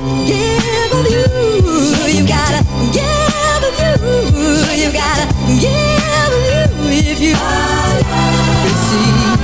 give of you. You gotta give of you. You gotta give of you if you receive.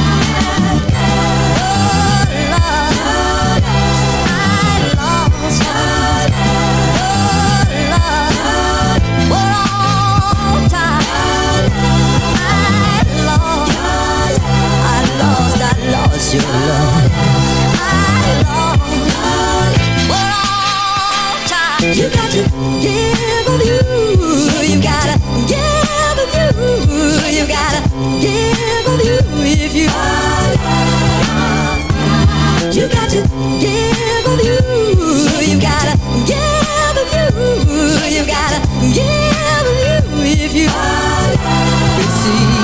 Your love, I long for all time. You got to give of you. You gotta give of you. You gotta give of you if you. You got to give of you. You gotta give of you. You gotta give of you if you receive.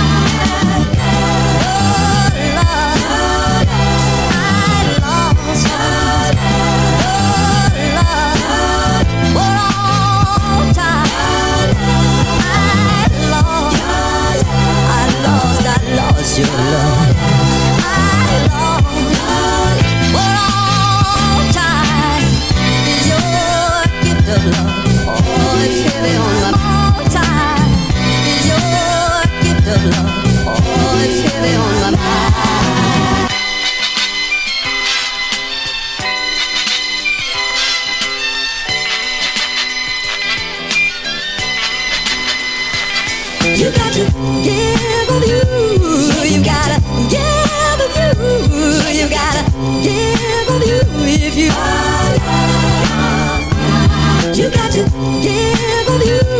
Your love, I long for all time. Is your gift of love, oh, it's heavy on my all time. Is your gift of love, oh, it's heavy on my mind. You got to give of you. You gotta give of you. You gotta give of you if you. You got to give of you.